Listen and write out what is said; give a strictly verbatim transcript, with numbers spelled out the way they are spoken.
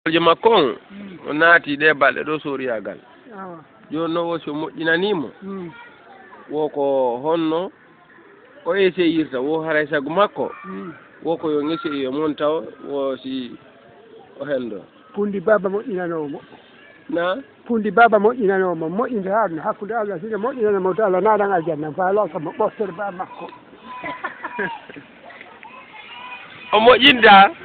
jama kon o naati ɗe balɗe ɗo soriyagal joni no wo so moƴƴinanimo woko honno o essayirta wo haray sago makko woko yo ŋesi yo mon taw wo si o hendo pundi baba moƴƴinanomo na pundi baba moƴƴinanomo moƴƴinde haɗno hakkude Allah sino moƴƴinanomo to Allah naɗan aljanna faala kamo ɓoftere ba makko o moƴƴinda